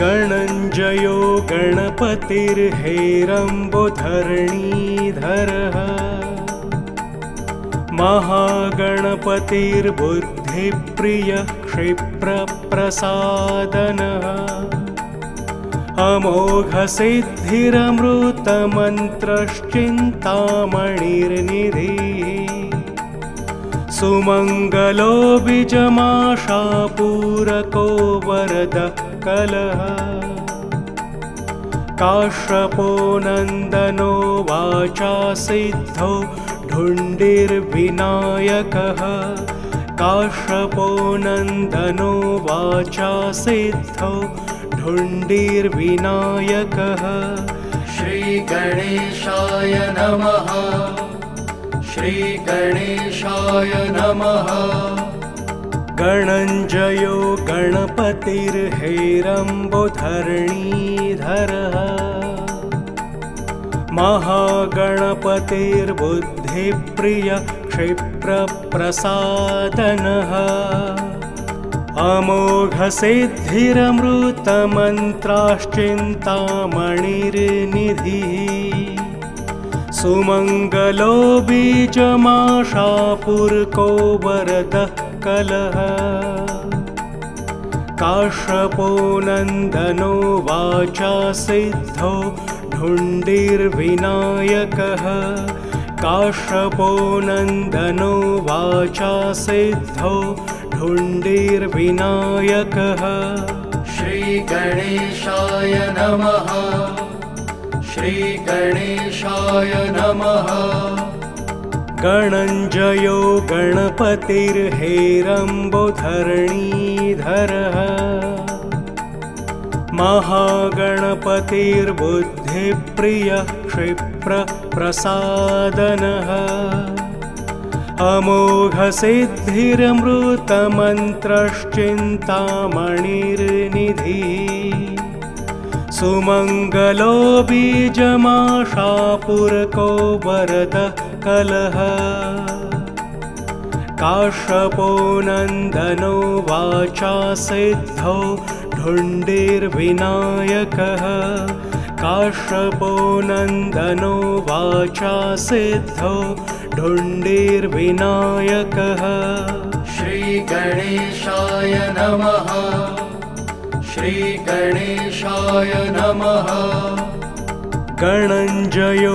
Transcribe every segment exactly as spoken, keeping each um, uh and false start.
गणञ्जयो गणपतिर्हेरम्बोधरणीधरः महागणपतिर्बुद्धिप्रियः क्षिप्रप्रसादनः अमोघसिद्धिरमृतमन्त्रश्चिन्तामणिर्निधिः सुमङ्गलो बीजमाशापूरको वरदः कलः काश्यपो नन्दनो वाचा सिद्धो ढुण्डिर्विनायकः काश्यपो नन्दनो वाचा सिद्धो ढुण्डिर्विनायकः श्रीगणेशाय नमः श्रीगणेशाय नमः गणञ्जयो गणपतिर्हेरम्बोधरणीधरः महागणपतिर्बुद्धिप्रियः क्षिप्रप्रसादनः अमोघसिद्धिरमृतमन्त्राश्चिन्तामणिर्निधिः सुमङ्गलो बीजमाशापूरको वरदः कलः काश्यपो नन्दनो वाचा सिद्धो ढुण्डिर्विनायकः काश्यपो नन्दनो वाचा सिद्धो ढुण्डिर्विनायकः श्रीगणेशाय नमः श्रीगणेशाय नमः गणञ्जयो गणपतिर्हेरम्बोधरणीधरः महागणपतिर्बुद्धिप्रियः क्षिप्रप्रसादनः अमोघसिद्धिरमृतमन्त्रश्चिन्तामणिर्निधिः सुमङ्गलो बीजमाशापूरको वरदः कलः काश्यपो नन्दनो वाचा सिद्धो ढुण्डिर्विनायकः काश्यपो नन्दनो वाचा सिद्धो ढुण्डिर्विनायकः श्रीगणेशाय नमः श्रीगणेशाय नमः गणञ्जयो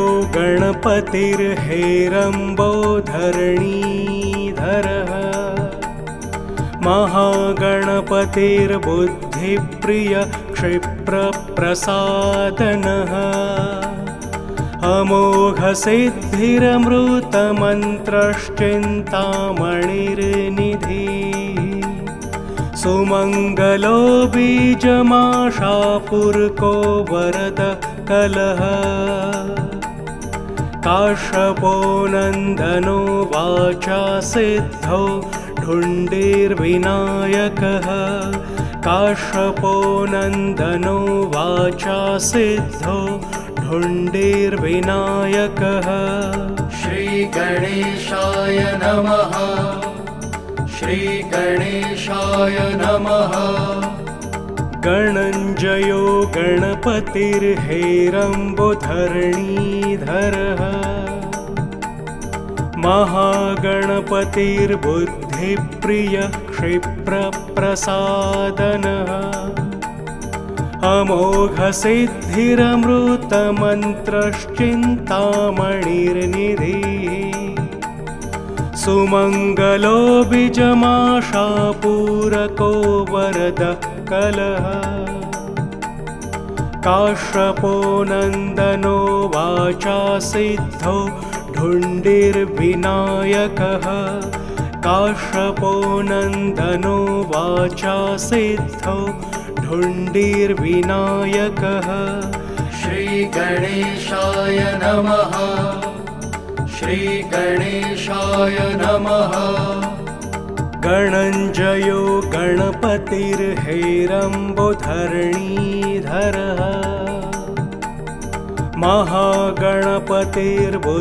गणपतिर्हेरम्बोधरणीधरः महागणपतिर्बुद्धिप्रियः क्षिप्रप्रसादनः अमोघसिद्धिरमृतमन्त्रश्चिन्तामणिर्निधिः सुमङ्गलो बीजमाशापूरको वरदः कलः काश्यपो नन्दनो वाचा सिद्धो ढुण्डिर्विनायकः काश्यपो नन्दनो वाचा सिद्धो ढुण्डिर्विनायकः श्रीगणेशाय नमः श्रीगणेशाय नमः गणञ्जयो गणपतिर्हेरम्बोधरणीधरः महागणपतिर्बुद्धिप्रियः क्षिप्रप्रसादनः अमोघसिद्धिरमृतमन्त्रश्चिन्तामणिर्निधिः सुमङ्गलो बीजमाशापूरको वरदः कलः काश्यपो नन्दनो वाचा सिद्धो ढुण्डिर्विनायकः काश्यपो नन्दनो वाचा सिद्धो ढुण्डिर्विनायकः श्रीगणेशाय नमः श्रीगणेशाय नमः गणञ्जयो गणपतिर्हेरम्बोधरणीधरः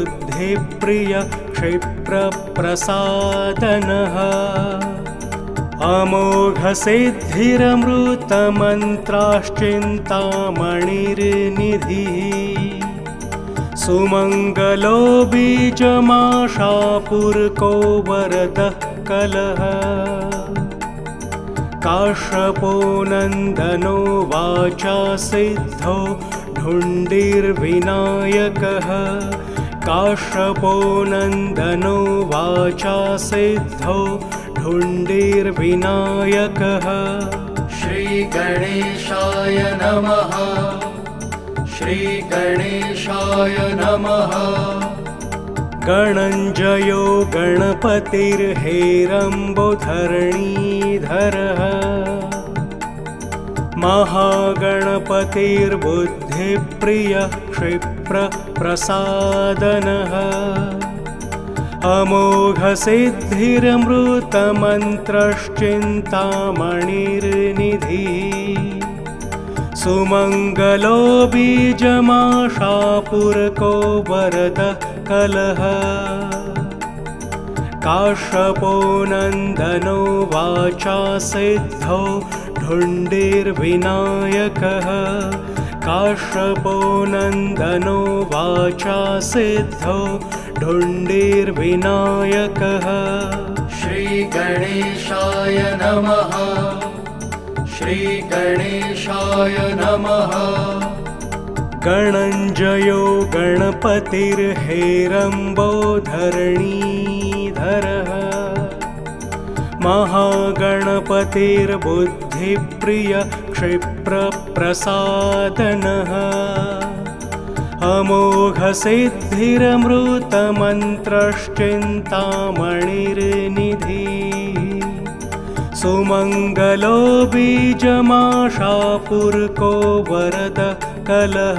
महागणपतिर्बुद्धिप्रियः क्षिप्रप्रसादनः अमोघसिद्धिरमृतमन्त्राश्चिन्तामणिर्निधिः सुमङ्गलो बीजमाशापुरको वरदः कलः काश्यपो नन्दनो वाचा सिद्धो ढुण्डिर्विनायकः काश्यपो नन्दनो वाचा सिद्धो ढुण्डिर्विनायकः श्रीगणेशाय नमः श्रीगणेशाय नमः गणञ्जयो गणपतिर्हेरम्बोधरणीधरः महागणपतिर्बुद्धिप्रियः क्षिप्रप्रसादनः अमोघसिद्धिरमृतमन्त्रश्चिन्तामणिर्निधिः सुमङ्गलो बीजमाशापुरको वरदः कलः काश्यपो नन्दनो वाचा सिद्धो ढुण्डिर्विनायकः काश्यपो नन्दनो वाचा सिद्धो ढुण्डिर्विनायकः श्रीगणेशाय नमः श्रीगणेशाय नमः गणञ्जयो गणपतिर्हेरम्बोधरणीधरः महागणपतिर्बुद्धिप्रियः क्षिप्रप्रसादनः अमोघसिद्धिरमृतमन्त्रश्चिन्तामणिर्निधिः सुमङ्गलो बीजमाशापुरको वरदः कलः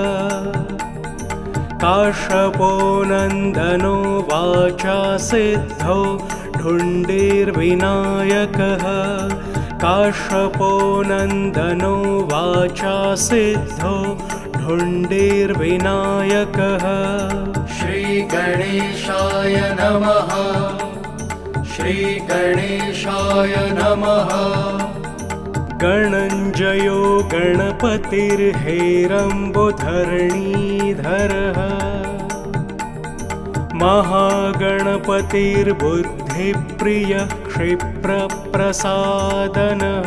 काश्यपो नन्दनो वाचा सिद्धो ढुण्डिर्विनायकः काश्यपो नन्दनो वाचा सिद्धो ढुण्डिर्विनायकः श्रीगणेशाय नमः श्रीगणेशाय नमः गणञ्जयो गणपतिर्हेरम्बोधरणीधरः महागणपतिर्बुद्धिप्रियः क्षिप्रप्रसादनः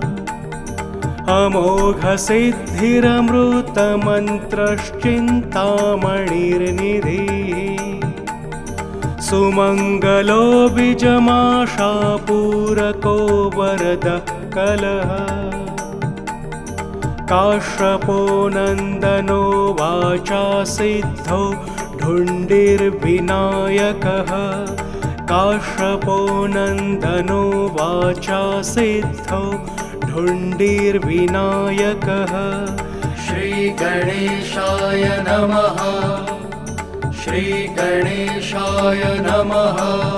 अमोघसिद्धिरमृतमन्त्रश्चिन्तामणिर्निधिः सुमङ्गलो बीजमाशापुरको वरदः कलः काश्यपो नन्दनो वाचा सिद्धो ढुण्डिर्विनायकः काश्यपो नन्दनो वाचा सिद्धो ढुण्डिर्विनायकः श्रीगणेशाय नमः श्रीगणेशाय नमः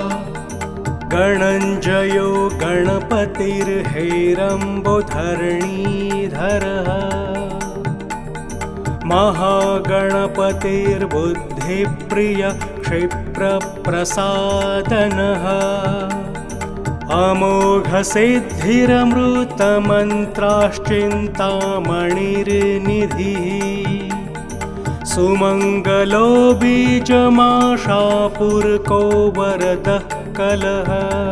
गणञ्जयो गणपतिर्हेरम्बोधरणीधरः महागणपतिर्बुद्धिप्रियः क्षिप्रप्रसादनः अमोघसिद्धिरमृतमन्त्राश्चिन्तामणिर्निधिः सुमङ्गलो बीजमाशापुरको वरदः कलः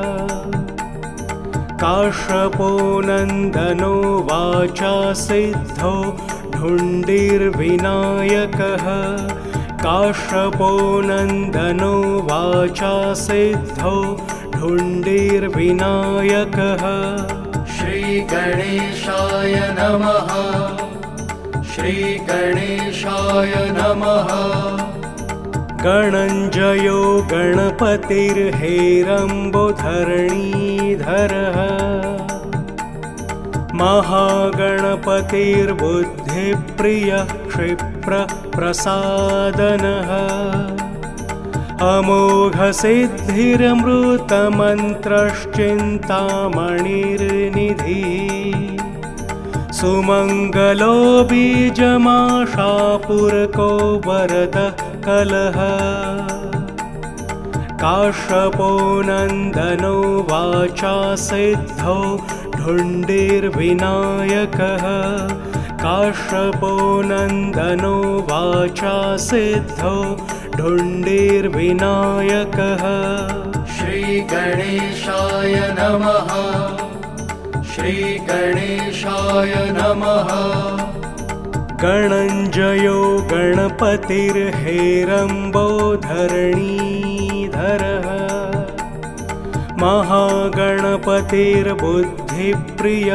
काश्यपो नन्दनो वाचा सिद्धो ढुण्डिर्विनायकः काश्यपो नन्दनो वाचा सिद्धो ढुण्डिर्विनायकः श्रीगणेशाय नमः श्रीगणेशाय नमः गणञ्जयो गणपतिर्हेरम्बोधरणीधरः महागणपतिर्बुद्धिप्रियः क्षिप्रप्रसादनः अमोघसिद्धिरमृतमन्त्रश्चिन्तामणिर्निधिः सुमङ्गलो बीजमाशापुरको वरदः कलः काश्यपो नन्दनो वाचा सिद्धौ ढुण्डिर्विनायकः काश्यपो नन्दनो वाचा सिद्धौ ढुण्डिर्विनायकः श्रीगणेशाय नमः श्रीगणेशाय नमः गणञ्जयो गणपतिर्हेरम्बो धरणीधरः महागणपतिर्बुद्धिप्रिय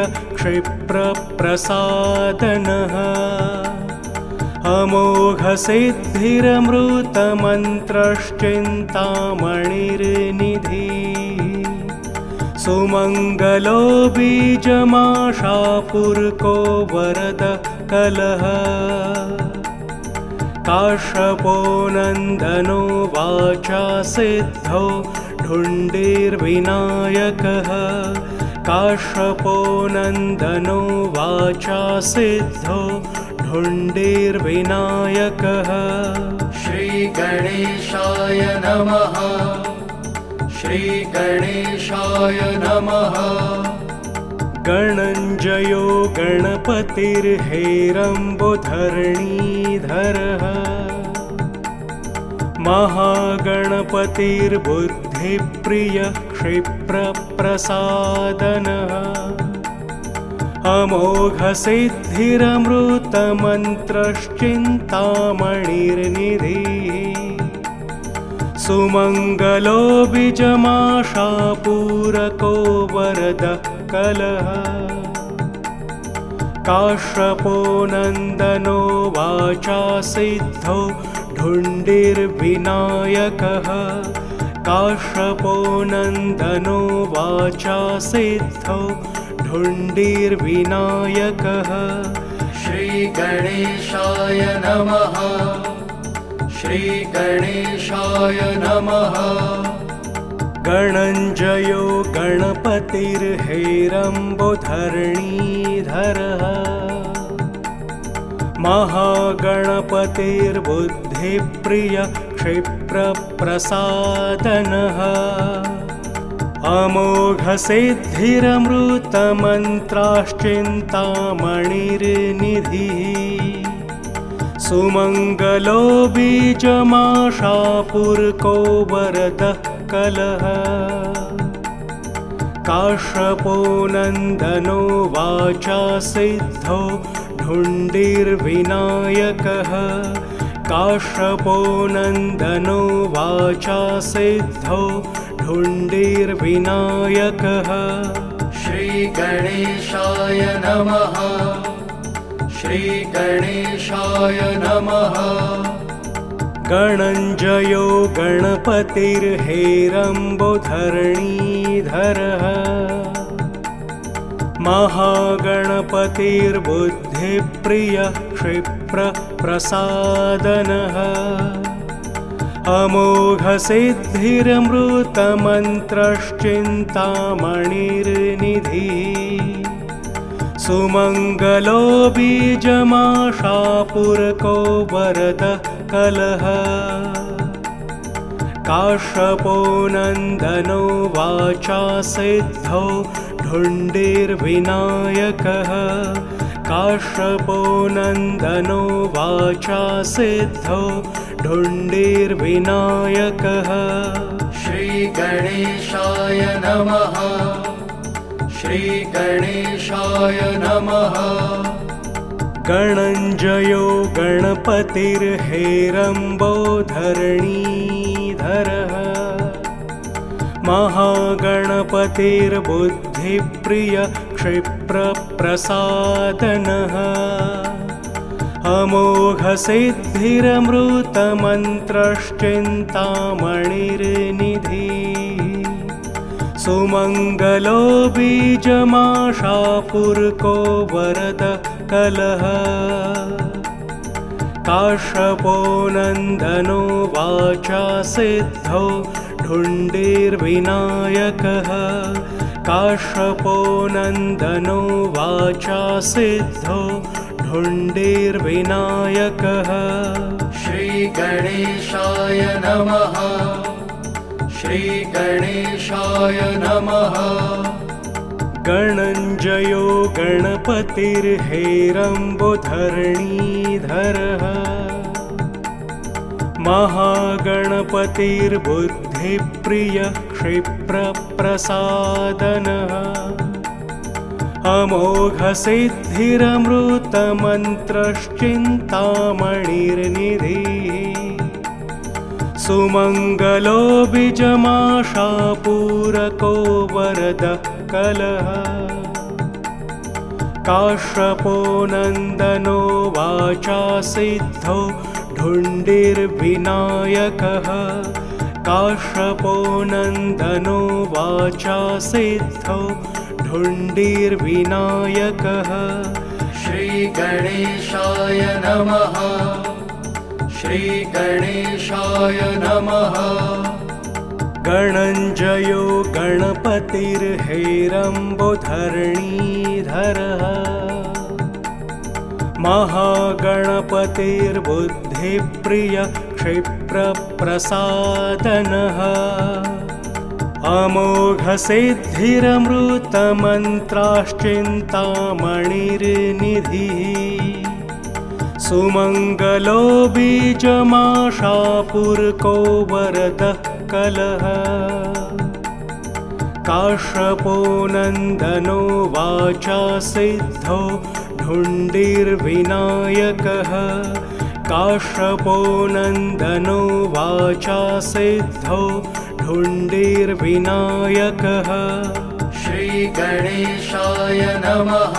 क्षिप्रप्रसादनः अमोघसिद्धिरमृतमन्त्रश्चिन्तामणिर्निधिः सुमङ्गलो बीजमाशापुरको वरद कलः काश्यपो नन्दनो वाचा सिद्धौ ढुण्डिर्विनायकः काश्यपो नन्दनो वाचा सिद्धौ ढुण्डिर्विनायकः श्रीगणेशाय नमः श्रीगणेशाय नमः गणञ्जयो गणपतिर्हेरम्बो धरणीधरः महागणपतिर्बुद्धिप्रिय क्षिप्रप्रसादनः अमोघसिद्धिरमृतमन्त्रश्चिन्तामणिर्निधिः सुमङ्गलो बीजमाशापूरको वरद कलः काश्यपो नन्दनो वाचा सिद्धौ ढुण्डिर्विनायकः काश्यपो नन्दनो वाचा सिद्धौ ढुण्डिर्विनायकः श्रीगणेशाय नमः श्रीगणेशाय नमः गणञ्जयो गणपतिर्हेरम्बो धरणीधरः महागणपतिर्बुद्धिप्रिय क्षिप्रप्रसादनः अमोघसिद्धिरमृतमन्त्राश्चिन्तामणिर्निधिः सुमङ्गलो बीजमाशापुरको वरद कलः काश्यपो नन्दनो वाचा सिद्धौ ढुण्डिर्विनायकः काश्यपो नन्दनो वाचा सिद्धौ ढुण्डिर्विनायकः श्रीगणेशाय नमः श्रीगणेशाय नमः गणञ्जयो गणपतिर्हेरम्बो धरणीधरः महागणपतिर्बुद्धिप्रिय क्षिप्रप्रसादनः अमोघसिद्धिरमृतमन्त्रश्चिन्तामणिर्निधिः सुमङ्गलो बीजमाशापुरको वरद कलः काश्यपो नन्दनो वाचा सिद्धौ ढुण्डिर्विनायकः काश्यपो नन्दनो वाचा सिद्धौ ढुण्डिर्विनायकः श्रीगणेशाय नमः श्रीगणेशाय नमः गणञ्जयो गणपतिर्हेरम्बो धरणीधरः महागणपतिर्बुद्धिप्रिय क्षिप्रप्रसादनः अमोघसिद्धिरमृतमन्त्रश्चिन्तामणिर्निधिः सुमङ्गलो बीजमाशापुरको वरद कलः काश्यपो नन्दनो वाचा सिद्धौ ढुण्डिर्विनायकः काश्यपो नन्दनो वाचा सिद्धौ ढुण्डिर्विनायकः श्रीगणेशाय नमः श्रीगणेशाय नमः। गणञ्जयो गणपतिर्हेरम्बोधरणीधरः महागणपतिर्बुद्धिप्रियः क्षिप्रप्रसादनः अमोघसिद्धिरमृतमन्त्रश्चिन्तामणिर्निधिः सुमङ्गलो बीजमाशापूरको वरदः कलः काश्यपो नन्दनो वाचा सिद्धो ढुण्डिर्विनायकः काश्यपो नन्दनो वाचा सिद्धो ढुण्डिर्विनायकः। श्रीगणेशाय नमः। श्रीगणेशाय नमः। गणञ्जयो गणपतिर्हेरम्बोधरणीधरः महागणपतिर्बुद्धिप्रियः क्षिप्रप्रसादनः अमोघसिद्धिरमृतमन्त्राश्चिन्तामणिर्निधिः सुमङ्गलो बीजमाशापूरको वरदः कलः काश्यपो नन्दनो वाचा सिद्धो ढुण्डिर्विनायकः काश्यपो नन्दनो वाचा सिद्धो ढुण्डिर्विनायकः। श्रीगणेशाय नमः।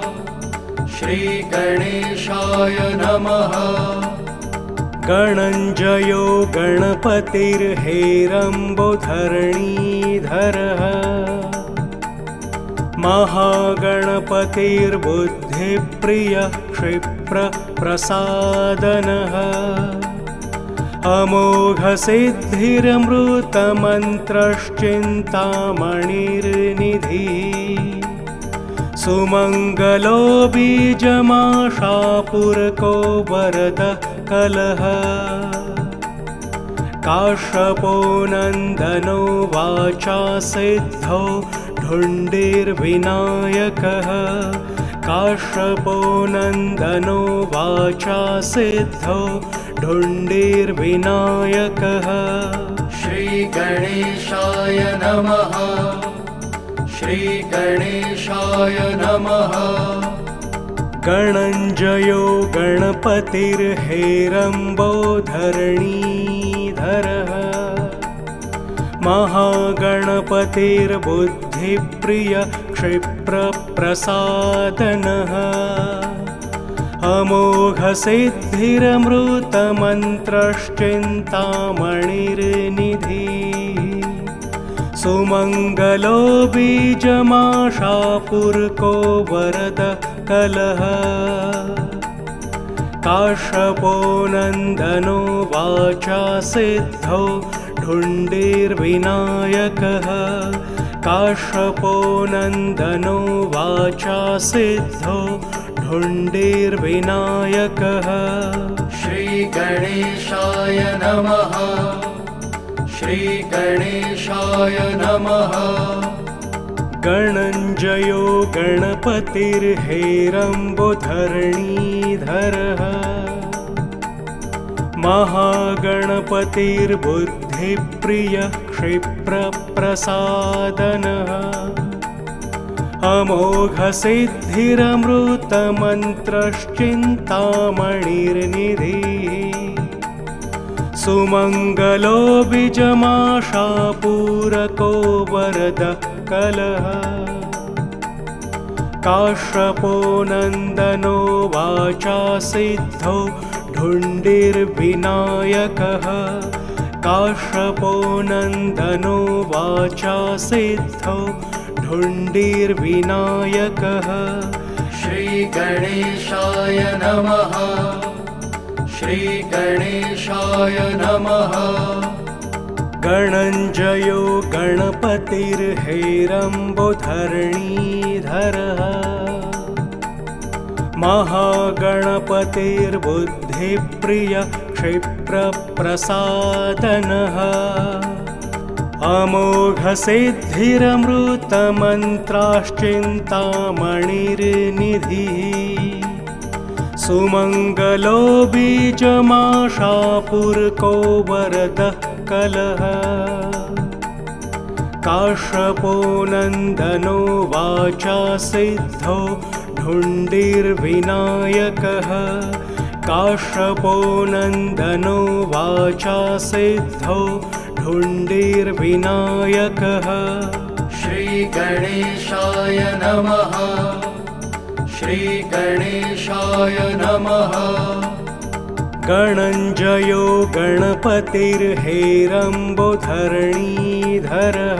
श्रीगणेशाय नमः। गणञ्जयो गणपतिर्हेरम्बोधरणीधरः महागणपतिर्बुद्धिप्रियः क्षिप्रप्रसादनः अमोघसिद्धिरमृतमन्त्रश्चिन्तामणिर्निधिः सुमङ्गलो बीजमाशापूरको वरदः कलः काश्यपो नन्दनो वाचा सिद्धो ढुण्डिर्विनायकः काश्यपो नन्दनो वाचा सिद्धो ढुण्डिर्विनायकः। श्रीगणेशाय नमः। श्रीगणेशाय नमः। गणञ्जयो गणपतिर्हेरम्बोधरणीधरः महागणपतिर्बुद्धिप्रियः क्षिप्रप्रसादनः अमोघसिद्धिरमृतमन्त्रश्चिन्तामणिर्निधिः सुमङ्गलो बीजमाशापूरको वरदः कलः काश्यपो नन्दनो वाचा सिद्धो ढुण्डिर्विनायकः काश्यपो नन्दनो वाचा सिद्धो ढुण्डिर्विनायकः। श्रीगणेशाय नमः। श्रीगणेशाय नमः। गणञ्जयो गणपतिर्हेरम्बोधरणीधरः महागणपतिर्बुद्धिप्रियः क्षिप्रप्रसादनः अमोघसिद्धिरमृतमन्त्रश्चिन्तामणिर्निधिः सुमङ्गलो बीजमाशापूरको वरदः कलः काश्यपो नन्दनो वाचा सिद्धो ढुण्डिर्विनायकः काश्यपो नन्दनो वाचा सिद्धो ढुण्डिर्विनायकः। श्रीगणेशाय नमः। श्रीगणेशाय नमः। गणञ्जयो गणपतिर्हेरम्बोधरणीधरः महागणपतिर्बुद्धिप्रियः क्षिप्रप्रसादनः अमोघसिद्धिरमृतमन्त्राश्चिन्तामणिर्निधिः सुमङ्गलो बीजमाशापुरको वरदः कलः काश्यपो नन्दनो वाचा सिद्धो ढुण्डिर्विनायकः काश्यपो नन्दनो वाचा सिद्धो ढुण्डिर्विनायकः श्रीगणेशाय नमः श्रीगणेशाय नमः गणञ्जयो गणपतिर्हेरम्बोधरणीधरः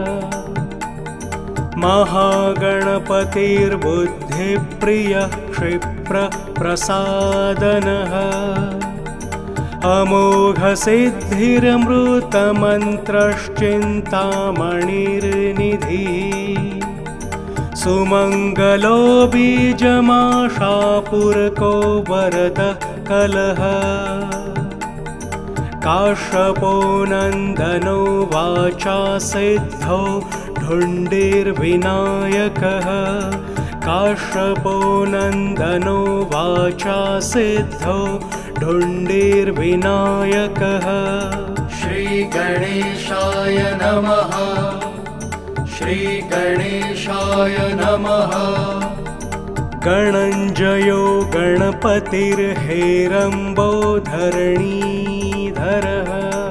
महागणपतिर्बुद्धिप्रियः क्षिप्रप्रसादनः अमोघसिद्धिरमृतमन्त्रश्चिन्तामणिर्निधिः सुमङ्गलो बीजमाशापुरको वरदः कलः काश्यपो नन्दनो वाचा सिद्धो ढुण्डिर्विनायकः काश्यपो नन्दनो वाचा सिद्धो ढुण्डिर्विनायकः श्रीगणेशाय नमः श्रीगणेशाय नमः गणञ्जयो गणपतिर्हेरम्बोधरणीधरः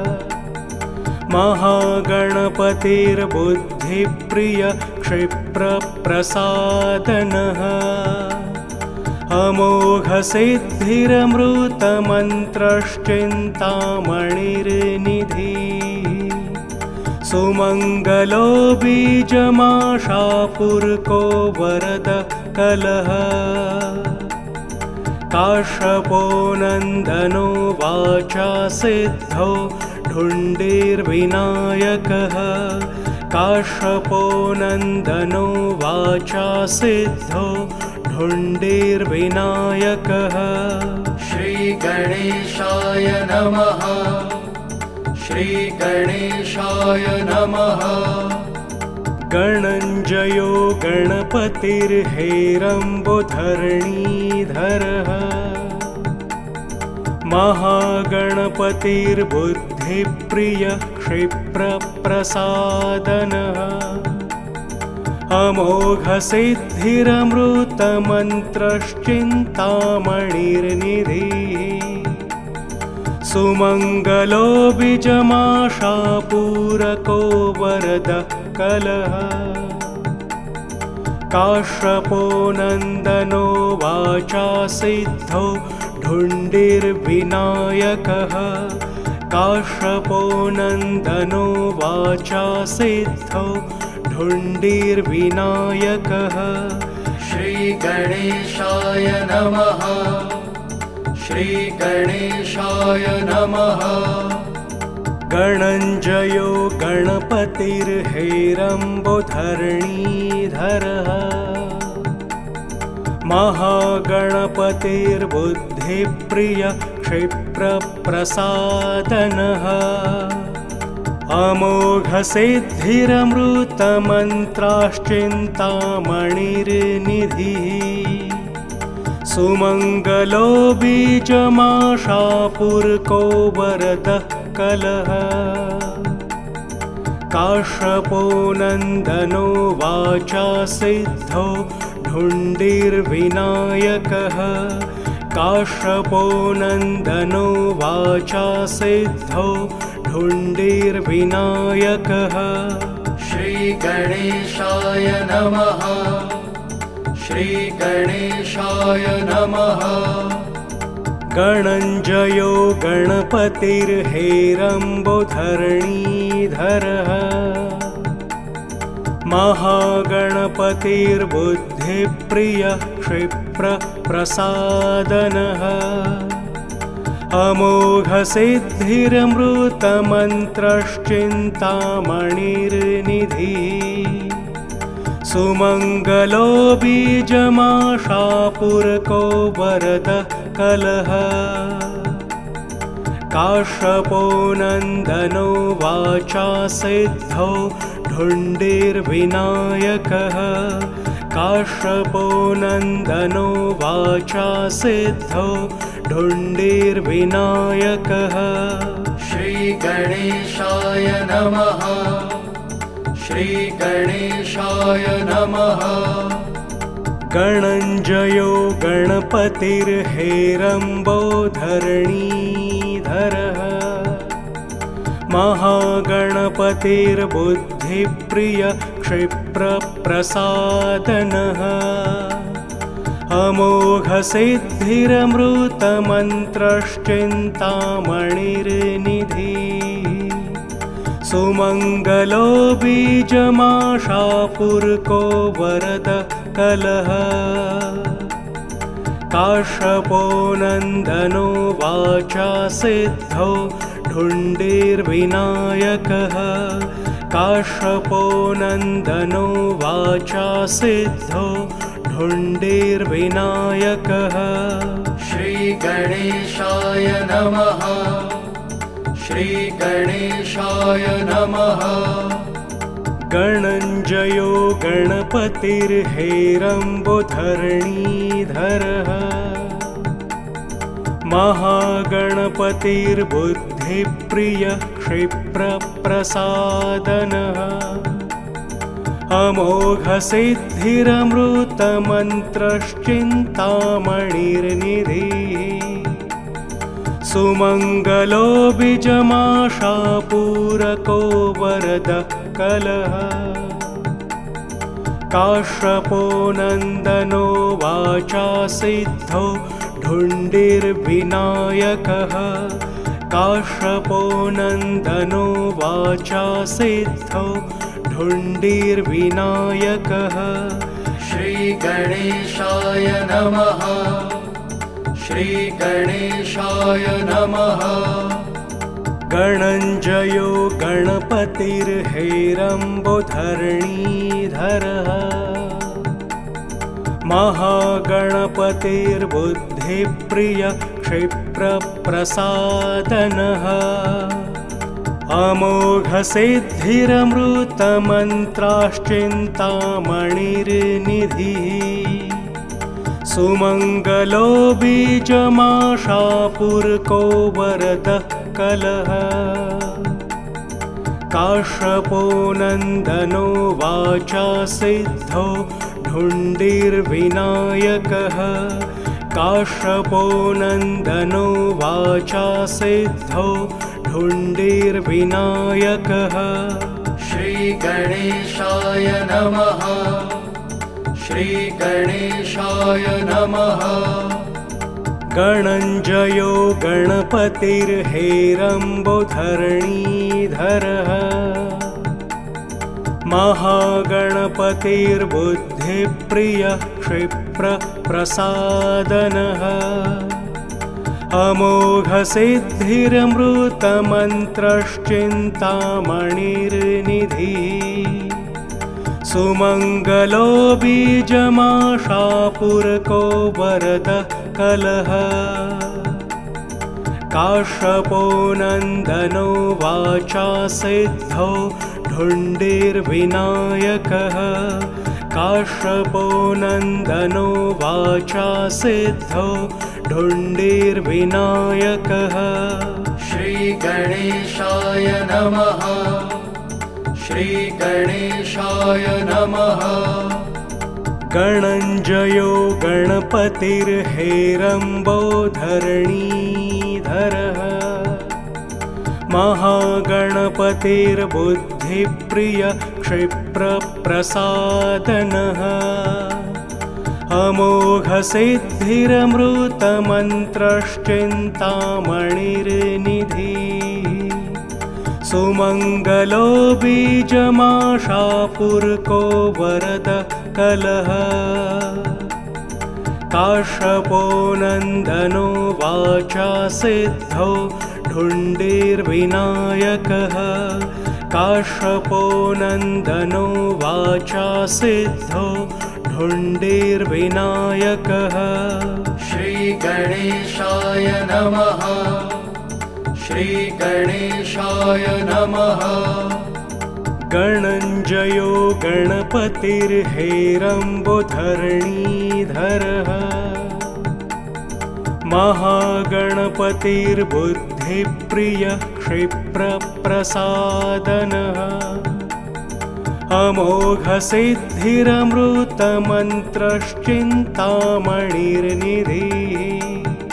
महागणपतिर्बुद्धिप्रियः क्षिप्रप्रसादनः अमोघसिद्धिरमृतमन्त्रश्चिन्तामणिर्निधिः सुमङ्गलो बीजमाशापुरको वरदः कलः काश्यपो नन्दनो वाचा सिद्धो ढुण्डिर्विनायकः काश्यपो नन्दनो वाचा सिद्धो ढुण्डिर्विनायकः श्रीगणेशाय नमः श्रीगणेशाय नमः गणञ्जयो गणपतिर्हेरम्बोधरणीधरः महागणपतिर्बुद्धिप्रियः क्षिप्रप्रसादनः अमोघसिद्धिरमृतमन्त्रश्चिन्तामणिर्निधिः सुमङ्गलो बीजमाशापुरको वरदः कलः काश्यपो नन्दनो वाचा सिद्धो ढुण्डिर्विनायकः काश्यपो नन्दनो वाचा सिद्धो ढुण्डिर्विनायकः श्रीगणेशाय नमः श्रीगणेशाय नमः गणञ्जयो गणपतिर्हेरम्बोधरणीधरः महागणपतिर्बुद्धिप्रियः क्षिप्रप्रसादनः अमोघसिद्धिरमृतमन्त्राश्चिन्तामणिर्निधिः सुमङ्गलो बीजमाशापुरको वरदः कलः काश्यपो नन्दनो वाचा सिद्धो ढुण्डिर्विनायकः काश्यपो नन्दनो वाचा सिद्धो ढुण्डिर्विनायकः श्रीगणेशाय नमः श्रीगणेशाय नमः गणञ्जयो गणपतिर्हेरम्बोधरणीधरः महागणपतिर्बुद्धिप्रियः क्षिप्रप्रसादनः अमोघसिद्धिरमृतमन्त्रश्चिन्तामणिर्निधिः सुमङ्गलो बीजमाशापुरको वरदः कलः काश्यपो नन्दनो वाचा सिद्धौ ढुण्डिर्विनायकः काश्यपो नन्दनो वाचा सिद्धौ ढुण्डिर्विनायकः श्रीगणेशाय नमः श्रीगणेशाय नमः गणञ्जयो गणपतिर्हेरम्बो धरणीधरः महागणपतिर्बुद्धिप्रिय क्षिप्रप्रसादनः अमोघसिद्धिरमृतमन्त्रश्चिन्तामणिर्निधिः सुमङ्गलो बीजमाशापुरको वरद कलः काश्यपो नन्दनो वाचा सिद्धौ ढुण्डिर्विनायकः काश्यपो नन्दनो वाचा सिद्धौ ढुण्डिर्विनायकः श्रीगणेशाय नमः श्रीगणेशाय नमः गणञ्जयो गणपतिर्हेरम्बो धरणीधरः महागणपतिर्बुद्धिप्रिय क्षिप्रप्रसादनः अमोघसिद्धिरमृतमन्त्रश्चिन्तामणिर्निधिः सुमङ्गलो बीजमाशापूरको वरद कलः काश्यपो नन्दनो वाचा सिद्धौ ढुण्डिर्विनायकः काश्यपो नन्दनो वाचा सिद्धौ ढुण्डिर्विनायकः श्रीगणेशाय नमः श्रीगणेशाय नमः गणञ्जयो गणपतिर्हेरम्बो धरणीधरः महागणपतिर्बुद्धिप्रिय क्षिप्रप्रसादनः अमोघसिद्धिरमृतमन्त्राश्चिन्तामणिर्निधिः सुमङ्गलो बीजमाशापुरको वरद कलः काश्यपो नन्दनो वाचा सिद्धौ ढुण्डिर्विनायकः काश्यपो नन्दनो वाचा सिद्धौ ढुण्डिर्विनायकः श्रीगणेशाय नमः श्रीगणेशाय नमः गणञ्जयो गणपतिर्हेरम्बो धरणीधरः महागणपतिर्बुद्धिप्रिय क्षिप्रप्रसादनः अमोघसिद्धिरमृतमन्त्रश्चिन्तामणिर्निधिः सुमङ्गलो बीजमाशापुरको वरद कलः काश्यपो नन्दनो वाचा सिद्धौ ढुण्डिर्विनायकः काश्यपो नन्दनो वाचा सिद्धौ ढुण्डिर्विनायकः श्रीगणेशाय नमः श्रीगणेशाय नमः गणञ्जयो गणपतिर्हेरम्बो धरणीधरः महागणपतिर्बुद्धिप्रिय क्षिप्रप्रसादनः अमोघसिद्धिरमृतमन्त्रश्चिन्तामणिर्निधिः सुमङ्गलो बीजमाशापुरको वरद कलः काश्यपो नन्दनो वाचा सिद्धौ ढुण्डिर्विनायकः काश्यपो नन्दनो वाचा सिद्धौ ढुण्डिर्विनायकः श्रीगणेशाय नमः श्रीगणेशाय नमः। गणञ्जयो गणपतिर्हेरम्बोधरणीधरः महागणपतिर्बुद्धिप्रियः क्षिप्रप्रसादनः अमोघसिद्धिरमृतमन्त्रश्चिन्तामणिर्निधिः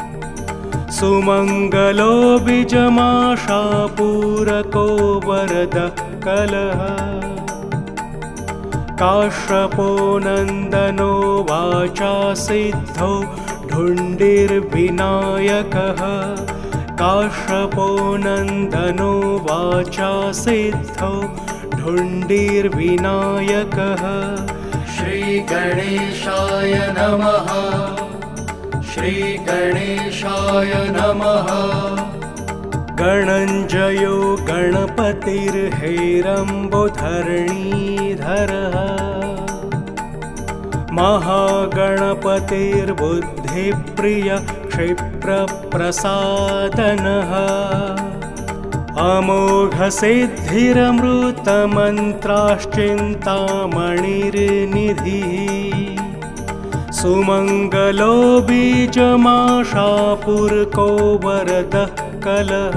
सुमङ्गलो बीजमाशापूरको वरदः कलः काश्यपो नन्दनो वाचा सिद्धो ढुण्डिर्विनायकः काश्यपो नन्दनो वाचा सिद्धो ढुण्डिर्विनायकः। श्रीगणेशाय नमः। श्रीगणेशाय नमः। गणञ्जयो गणपतिर्हेरम्बोधरणीधरः महागणपतिर्बुद्धिप्रियः क्षिप्रप्रसादनः अमोघसिद्धिरमृतमन्त्राश्चिन्तामणिर्निधिः सुमङ्गलो बीजमाशापूरको वरदः कलः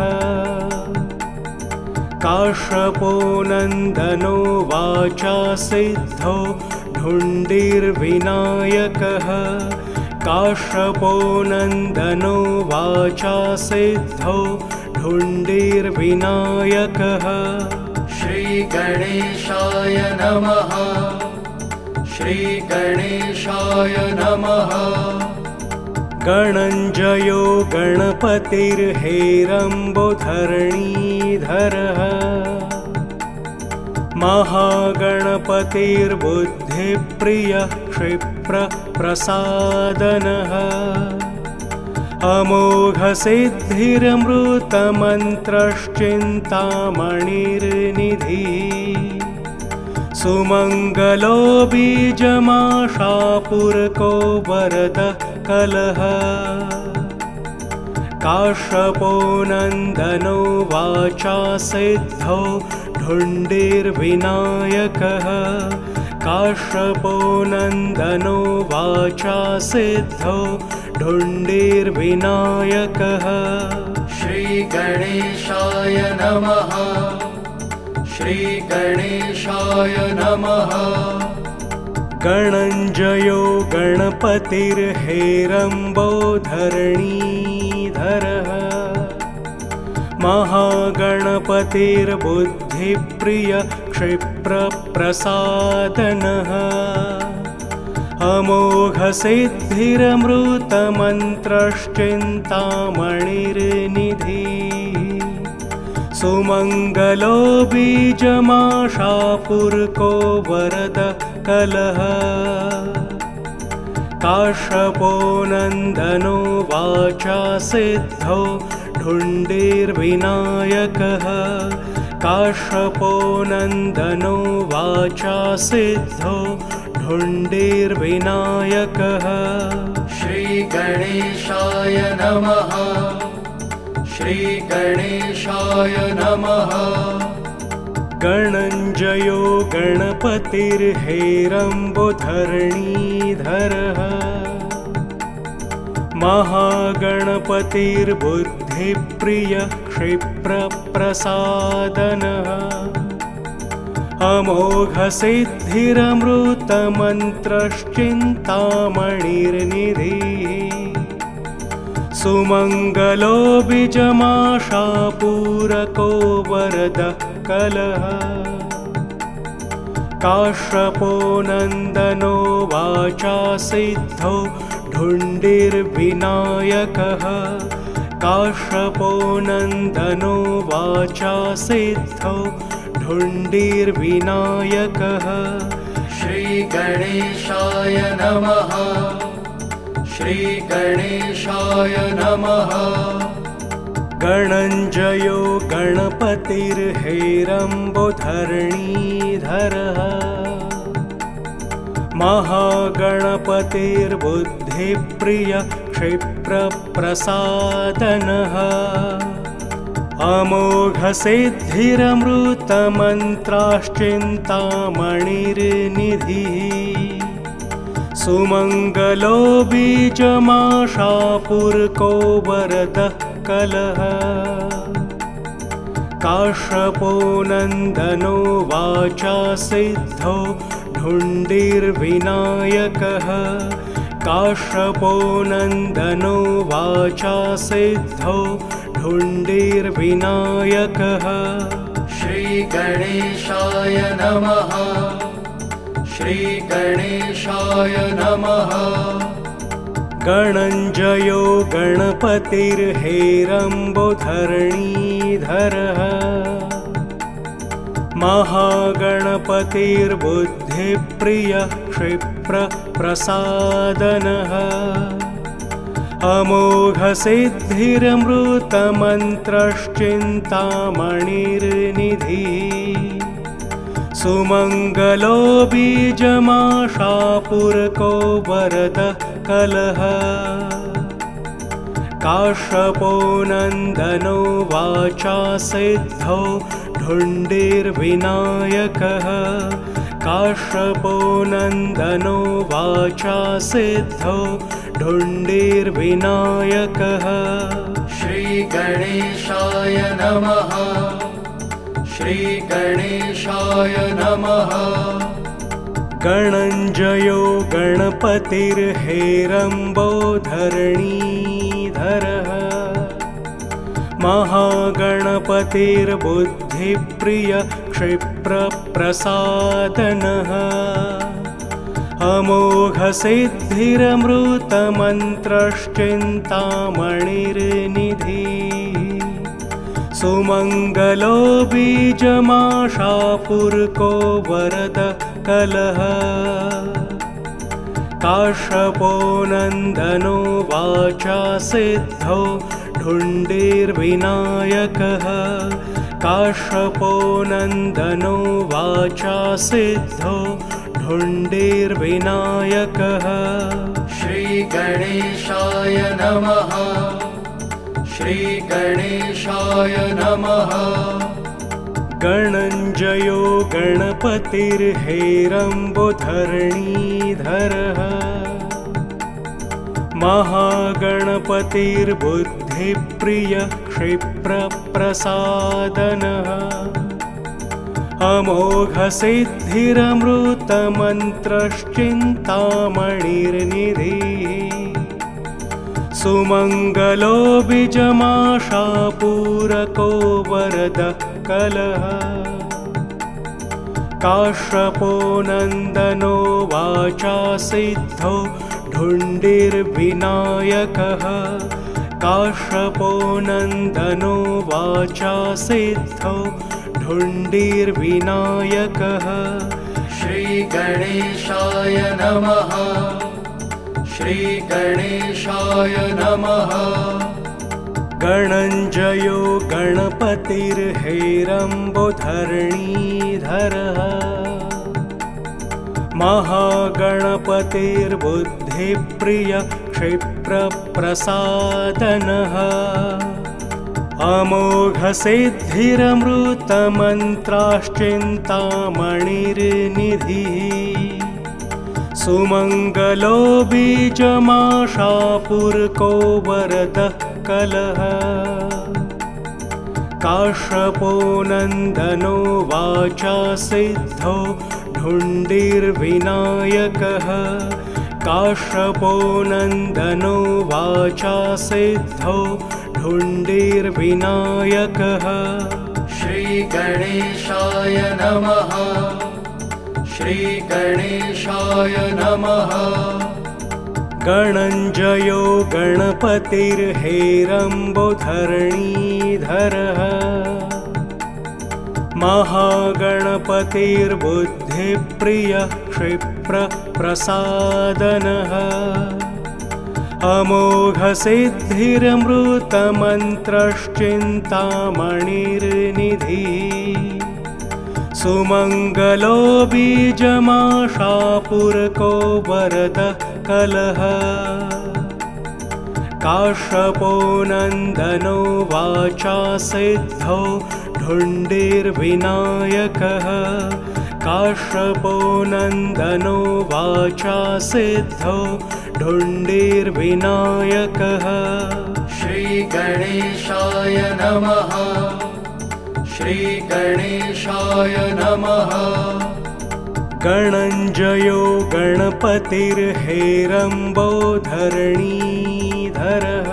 काश्यपो नन्दनो वाचा सिद्धो ढुण्डिर्विनायकः काश्यपो नन्दनो वाचा सिद्धो ढुण्डिर्विनायकः। श्रीगणेशाय नमः। श्रीगणेशाय नमः। गणञ्जयो गणपतिर्हेरम्बोधरणीधरः महागणपतिर्बुद्धिप्रियः क्षिप्रप्रसादनः अमोघसिद्धिरमृतमन्त्रश्चिन्तामणिर्निधिः सुमङ्गलो बीजमाशापूरको वरदः कलः काश्यपो नन्दनो वाचा सिद्धो ढुण्डिर्विनायकः काश्यपो नन्दनो वाचा सिद्धो ढुण्डिर्विनायकः। श्रीगणेशाय नमः। श्रीगणेशाय नमः। गणञ्जयो गणपतिर्हेरम्बोधरणीधरः महागणपतिर्बुद्धिप्रियः क्षिप्रप्रसादनः अमोघसिद्धिरमृतमन्त्रश्चिन्तामणिर्निधिः सुमङ्गलो बीजमाशापूरको वरदः कलः काश्यपो नन्दनो वाचा सिद्धो ढुण्डिर्विनायकः काश्यपो नन्दनो वाचा सिद्धो ढुण्डिर्विनायकः। श्रीगणेशाय नमः। श्रीगणेशाय नमः। गणञ्जयो गणपतिर्हेरम्बोधरणीधरः महागणपतिर्बुद्धिप्रियः क्षिप्रप्रसादनः अमोघसिद्धिरमृतमन्त्रश्चिन्तामणिर्निधिः सुमङ्गलो बीजमाशापूरको वरदः कलः काश्यपो नन्दनो वाचा सिद्धो ढुण्डिर्विनायकः काश्यपो नन्दनो वाचा सिद्धो ढुण्डिर्विनायकः। श्रीगणेशाय नमः। श्रीगणेशाय नमः। गणञ्जयो गणपतिर्हेरम्बोधरणीधरः महागणपतिर्बुद्धिप्रियः क्षिप्रप्रसादनः अमोघसिद्धिरमृतमन्त्राश्चिन्तामणिर्निधिः सुमङ्गलो बीजमाशापुरको वरदः कलः काश्यपो नन्दनो वाचा सिद्धो ढुण्डिर्विनायकः काश्यपो नन्दनो वाचा सिद्धो ढुण्डिर्विनायकः श्रीगणेशाय नमः श्रीगणेशाय नमः गणञ्जयो गणपतिर्हेरम्बोधरणीधरः महागणपतिर्बुद्धिप्रियः क्षिप्रप्रसादनः अमोघसिद्धिरमृतमन्त्रश्चिन्तामणिर्निधिः सुमङ्गलो बीजमाशापुरको वरदः कलः काश्यपो नन्दनो वाचा सिद्धो ढुण्डिर्विनायकः काश्यपो नन्दनो वाचा सिद्धो ढुण्डिर्विनायकः श्रीगणेशाय नमः श्रीगणेशाय नमः गणञ्जयो गणपतिर्हेरम्बोधरणीधरः महागणपतिर्बुद्धिप्रियः क्षिप्रप्रसादनः अमोघसिद्धिरमृतमन्त्रश्चिन्तामणिर्निधिः सुमङ्गलो बीजमाशापुरको वरदः कलः काश्यपो नन्दनो वाचा सिद्धो ढुण्डिर्विनायकः काश्यपो नन्दनो वाचा सिद्धो ढुण्डिर्विनायकः श्रीगणेशाय नमः श्रीगणेशाय नमः गणञ्जयो गणपतिर्हेरम्बोधरणीधरः महागणपतिर्बुद्धिप्रियः क्षिप्रप्रसादनः अमोघसिद्धिरमृतमन्त्रश्चिन्तामणिर्निधिः सुमङ्गलो बीजमाशापुरको वरदः कलः काश्यपो नन्दनो वाचा सिद्धो ढुण्डिर्विनायकः काश्यपो नन्दनो वाचा सिद्धो ढुण्डिर्विनायकः श्रीगणेशाय नमः श्रीगणेशाय नमः गणञ्जयो गणपतिर्हेरम्बोधरणीधरः महागणपतिर्बुद्धिप्रियः क्षिप्रप्रसादनः अमोघसिद्धिरमृतमन्त्राश्चिन्तामणिर्निधिः सुमङ्गलो बीजमाशापुरको वरदः कलः काश्यपो नन्दनो वाचा सिद्धो ढुण्डिर्विनायकः काश्यपो नन्दनो वाचा सिद्धो ढुण्डिर्विनायकः श्रीगणेशाय नमः श्रीगणेशाय नमः गणञ्जयो गणपतिर्हेरम्बोधरणीधरः महागणपतिर्बुद्धिप्रियः क्षिप्रप्रसादनः अमोघसिद्धिरमृतमन्त्रश्चिन्तामणिर्निधिः सुमङ्गलो बीजमाशापुरको वरदः कलः काश्यपो नन्दनो वाचा सिद्धौ ढुण्डिर्विनायकः काश्यपो नन्दनो वाचा सिद्धौ ढुण्डिर्विनायकः श्रीगणेशाय नमः श्रीगणेशाय नमः गणञ्जयो गणपतिर्हेरम्बो धरणीधरः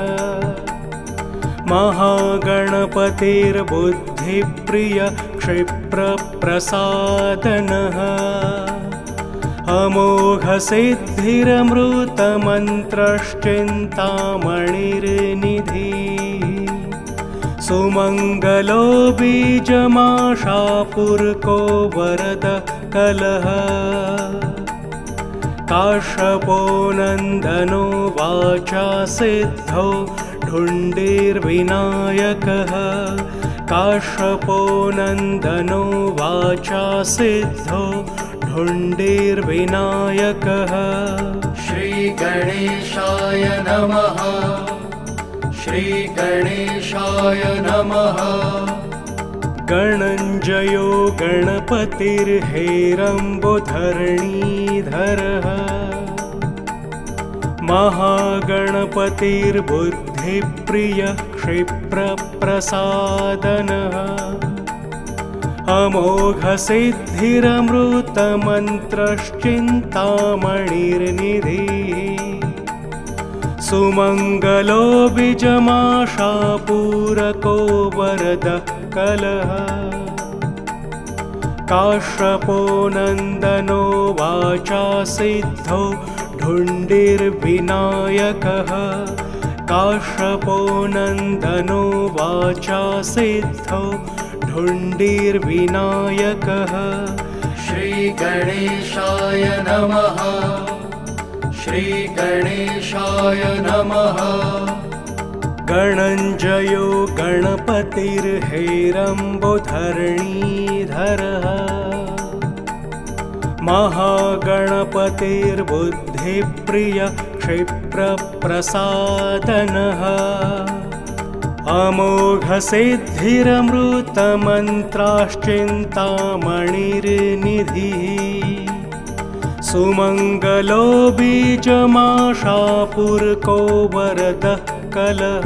महागणपतिर्बुद्धिप्रिय क्षिप्रप्रसादनः अमोघसिद्धिरमृतमन्त्रश्चिन्तामणिर्निधिः सुमङ्गलो बीजमाशापुरको वरद कलः काश्यपो नन्दनो वाचा सिद्धौ ढुण्डिर्विनायकः काश्यपो नन्दनो वाचा सिद्धौ ढुण्डिर्विनायकः श्रीगणेशाय नमः श्रीगणेशाय नमः गणञ्जयो गणपतिर्हेरम्बो धरणीधरः महागणपतिर्बुद्धिप्रिय क्षिप्रप्रसादनः अमोघसिद्धिरमृतमन्त्रश्चिन्तामणिर्निधिः सुमङ्गलो बीजमाशापूरको वरद कलः काश्यपो नन्दनो वाचा सिद्धौ ढुण्डिर्विनायकः काश्यपो नन्दनो वाचा सिद्धौ ढुण्डिर्विनायकः श्रीगणेशाय नमः श्रीगणेशाय नमः गणञ्जयो गणपतिर्हेरम्बो धरणीधरः महागणपतिर्बुद्धिप्रिय क्षिप्रप्रसादनः अमोघसिद्धिरमृतमन्त्राश्चिन्तामणिर्निधिः सुमङ्गलो बीजमाशापुरको वरद कलः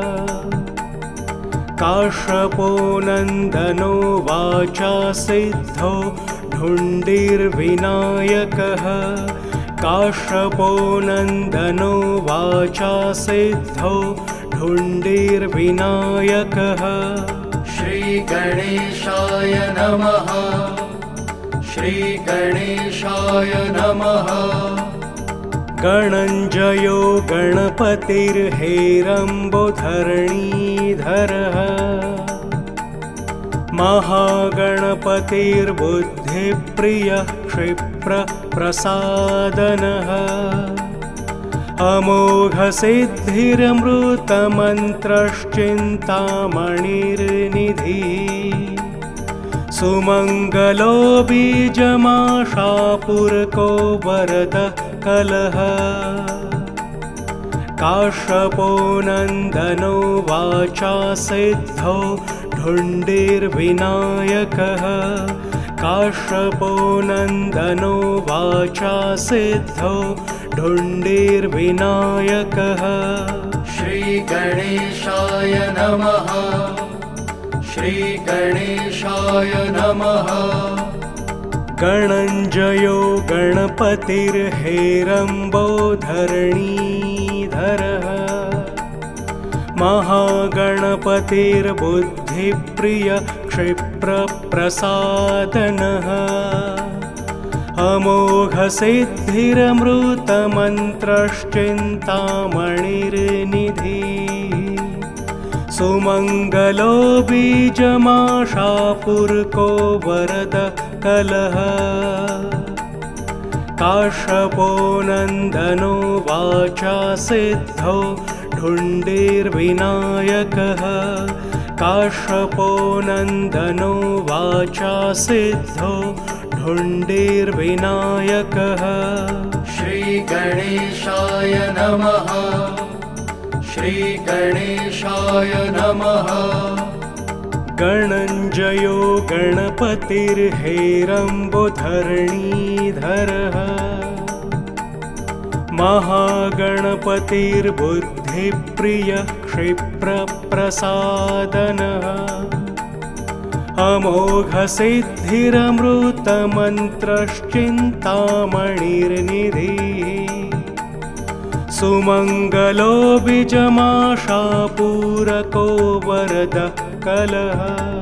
काश्यपो नन्दनो वाचा सिद्धौ ढुण्डिर्विनायकः काश्यपो नन्दनो वाचा सिद्धौ ढुण्डिर्विनायकः श्रीगणेशाय नमः श्रीगणेशाय नमः गणञ्जयो गणपतिर्हेरम्बो धरणीधरः महागणपतिर्बुद्धिप्रिय क्षिप्रप्रसादनः अमोघसिद्धिरमृतमन्त्रश्चिन्तामणिर्निधिः सुमङ्गलो बीजमाशापुरको वरद कलः काश्यपो नन्दनो वाचा सिद्धौ ढुण्डिर्विनायकः काश्यपो नन्दनो वाचा सिद्धौ ढुण्डिर्विनायकः श्रीगणेशाय नमः श्रीगणेशाय नमः गणञ्जयो गणपतिर्हेरम्बो धरणीधरः महागणपतिर्बुद्धिप्रिय क्षिप्रप्रसादनः अमोघसिद्धिरमृतमन्त्रश्चिन्तामणिर्निधिः सुमङ्गलो बीजमाशापुरको वरद कलः काश्यपो नन्दनो वाचा सिद्धौ ढुण्डिर्विनायकः काश्यपो नन्दनो वाचा सिद्धौ ढुण्डिर्विनायकः श्रीगणेशाय नमः श्रीगणेशाय नमः। गणञ्जयो गणपतिर्हेरम्बोधरणीधरः महागणपतिर्बुद्धिप्रियः क्षिप्रप्रसादनः अमोघसिद्धिरमृतमन्त्रश्चिन्तामणिर्निधिः सुमङ्गलो बीजमाशापूरको वरदः कलः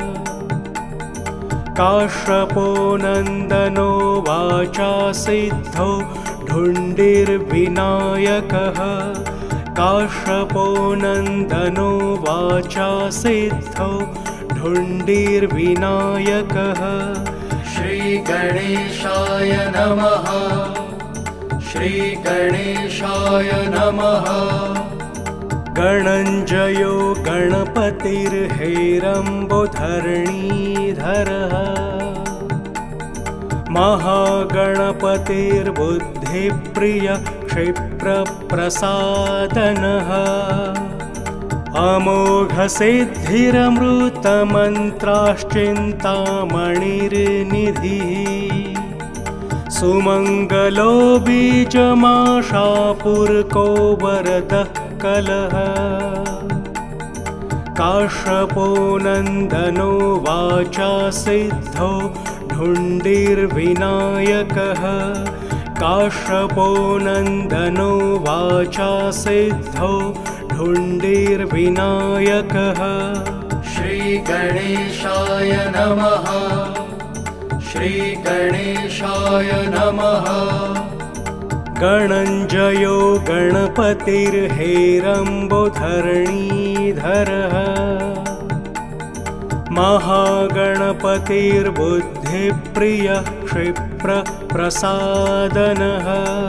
काश्यपो नन्दनो वाचा सिद्धो ढुण्डिर्विनायकः काश्यपो नन्दनो वाचा सिद्धो ढुण्डिर्विनायकः। श्रीगणेशाय नमः। श्रीगणेशाय नमः। गणञ्जयो गणपतिर्हेरम्बोधरणीधरः महागणपतिर्बुद्धिप्रियः क्षिप्रप्रसादनः अमोघसिद्धिरमृतमन्त्राश्चिन्तामणिर्निधिः सुमङ्गलो बीजमाशापूरको वरदः कलः काश्यपो नन्दनो वाचा सिद्धो ढुण्डिर्विनायकः काश्यपो नन्दनो वाचा सिद्धो ढुण्डिर्विनायकः। श्रीगणेशाय नमः। श्रीगणेशाय नमः। गणञ्जयो गणपतिर्हेरम्बोधरणीधरः महागणपतिर्बुद्धिप्रियः क्षिप्रप्रसादनः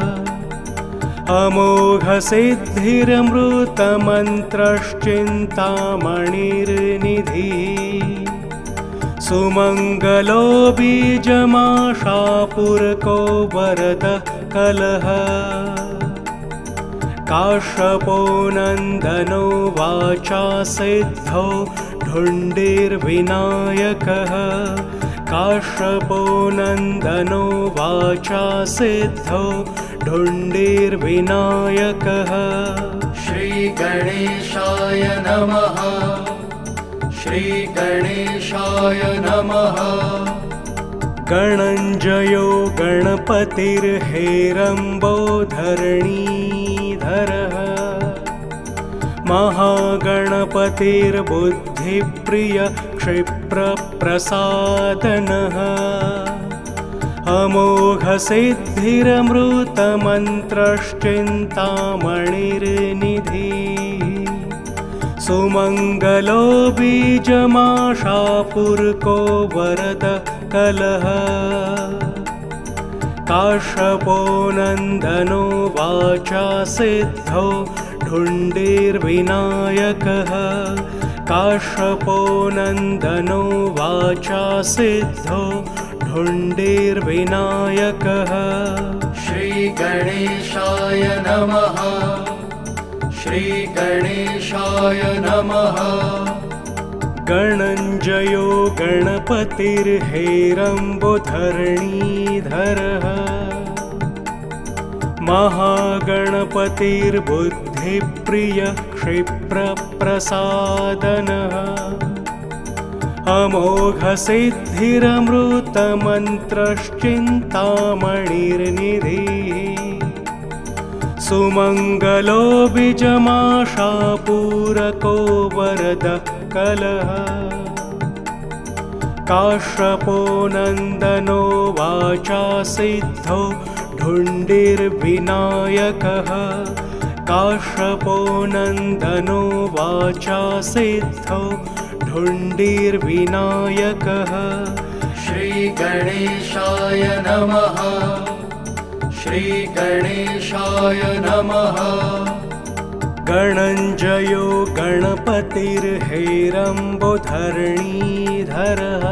अमोघसिद्धिरमृतमन्त्रश्चिन्तामणिर्निधिः सुमङ्गलो बीजमाशापूरको वरदः कलः काश्यपो नन्दनो वाचा सिद्धो ढुण्डिर्विनायकः काश्यपो नन्दनो वाचा सिद्धो ढुण्डिर्विनायकः। श्रीगणेशाय नमः। श्रीगणेशाय नमः। गणञ्जयो गणपतिर्हेरम्बोधरणीधरः महागणपतिर्बुद्धिप्रियः क्षिप्रप्रसादनः अमोघसिद्धिरमृतमन्त्रश्चिन्तामणिर्निधिः सुमङ्गलो बीजमाशापूरको वरदः कलः काश्यपो नन्दनो वाचा सिद्धो ढुण्डिर्विनायकः काश्यपो नन्दनो वाचा सिद्धो ढुण्डिर्विनायकः। श्रीगणेशाय नमः। श्रीगणेशाय नमः। गणञ्जयो गणपतिर्हेरम्बोधरणीधरः महागणपतिर्बुद्धिप्रियः क्षिप्रप्रसादनः अमोघसिद्धिरमृतमन्त्रश्चिन्तामणिर्निधिः सुमङ्गलो बीजमाशापूरको वरदः कलः काश्यपो नन्दनो वाचा सिद्धो ढुण्डिर्विनायकः काश्यपो नन्दनो वाचा सिद्धो ढुण्डिर्विनायकः। श्रीगणेशाय नमः। श्रीगणेशाय नमः। गणञ्जयो गणपतिर्हेरम्बोधरणीधरः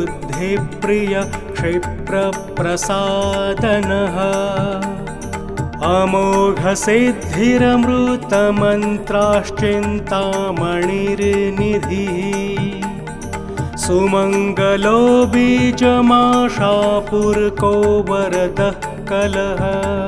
महागणपतिर्बुद्धिप्रियः क्षिप्रप्रसादनः अमोघसिद्धिरमृतमन्त्राश्चिन्तामणिर्निधिः सुमङ्गलो बीजमाशापुरको वरदः कलः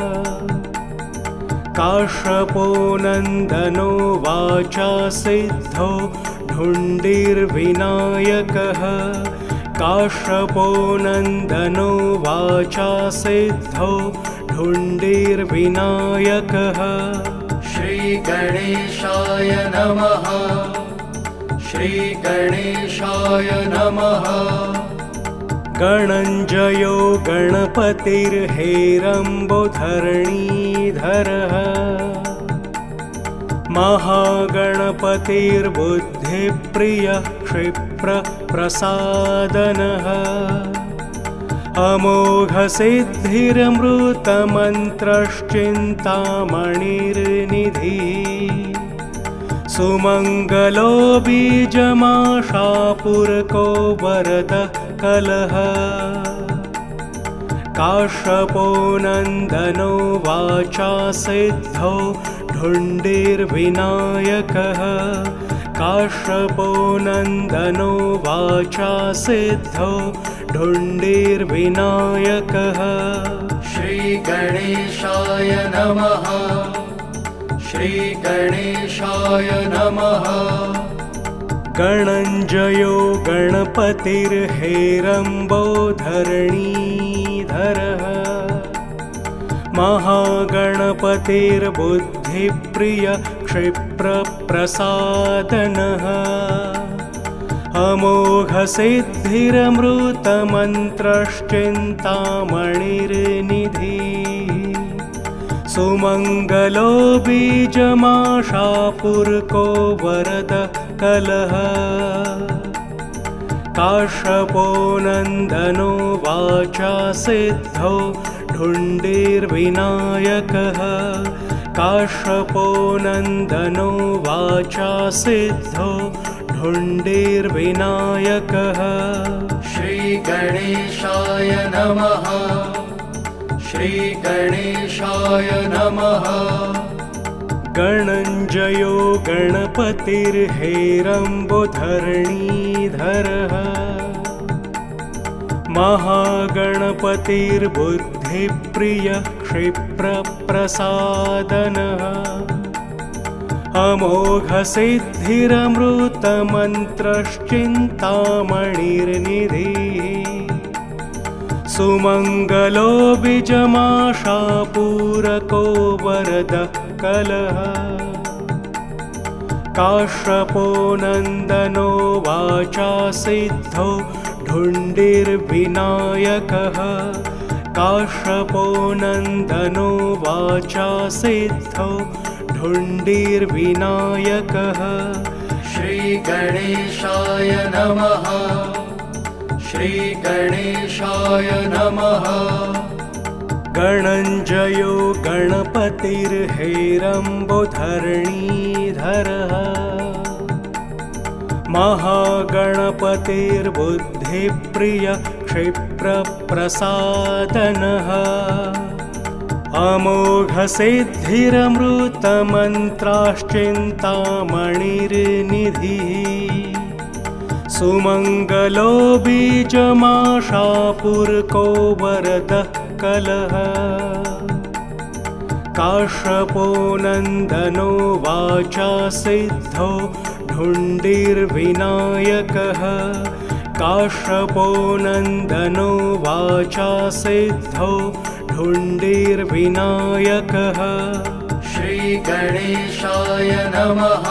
काश्यपो नन्दनो वाचा सिद्धो ढुण्डिर्विनायकः काश्यपो नन्दनो वाचा सिद्धो ढुण्डिर्विनायकः श्रीगणेशाय नमः श्रीगणेशाय नमः गणञ्जयो गणपतिर्हेरम्बोधरणीधरः महागणपतिर्बुद्धिप्रियः क्षिप्रप्रसादनः अमोघसिद्धिरमृतमन्त्रश्चिन्तामणिर्निधिः सुमङ्गलो बीजमाशापुरको वरदः कलः काश्यपो नन्दनो वाचा सिद्धो ढुण्डिर्विनायकः काश्यपो नन्दनो वाचा सिद्धो ढुण्डिर्विनायकः श्रीगणेशाय नमः श्रीगणेशाय नमः गणञ्जयो गणपतिर्हेरम्बोधरणीधरः महागणपतिर्बुद्धिप्रियः क्षिप्रप्रसादनः अमोघसिद्धिरमृतमन्त्रश्चिन्तामणिर्निधिः सुमङ्गलो बीजमाशापुरको वरदः कलः काश्यपो नन्दनो वाचा सिद्धो ढुण्डिर्विनायकः काश्यपो नन्दनो वाचा सिद्धो ढुण्डिर्विनायकः श्रीगणेशाय नमः श्रीगणेशाय नमः गणञ्जयो गणपतिर्हेरम्बोधरणीधरः महागणपतिर्बुद्धिप्रियः क्षिप्रप्रसादनः अमोघसिद्धिरमृतमन्त्रश्चिन्तामणिर्निधिः सुमङ्गलो बीजमाशापुरको वरदः कलः काश्यपो नन्दनो वाचा सिद्धो ढुण्डिर्विनायकः काश्यपो नन्दनो वाचा सिद्धो ढुण्डिर्विनायकः श्रीगणेशाय नमः श्रीगणेशाय नमः गणञ्जयो गणपतिर्हेरम्बोधरणीधरः महागणपतिर्बुद्धिप्रियः क्षिप्रप्रसादनः अमोघसिद्धिरमृतमन्त्राश्चिन्तामणिर्निधिः सुमङ्गलो बीजमाशापुरको वरदः कलः काश्यपो नन्दनो वाचा सिद्धो ढुण्डिर्विनायकः काश्यपो नन्दनो वाचा सिद्धो ढुण्डिर्विनायकः श्रीगणेशाय नमः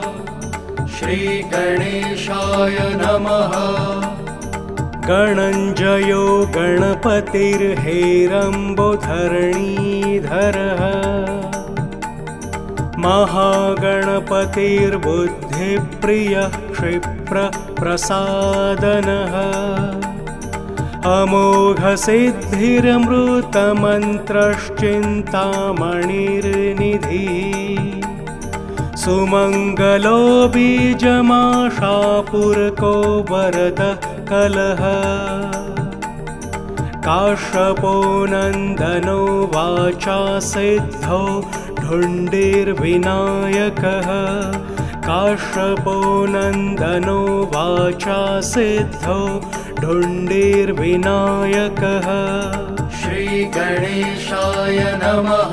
श्रीगणेशाय नमः गणञ्जयो गणपतिर्हेरम्बोधरणीधरः महागणपतिर्बुद्धिप्रियः क्षिप्रप्रसादनः अमोघसिद्धिरमृतमन्त्रश्चिन्तामणिर्निधिः सुमङ्गलो बीजमाशापुरको वरदः कलः काश्यपो नन्दनो वाचा सिद्धौ ढुण्डिर्विनायकः काश्यपो नन्दनो वाचा सिद्धौ ढुण्डिर्विनायकः श्रीगणेशाय नमः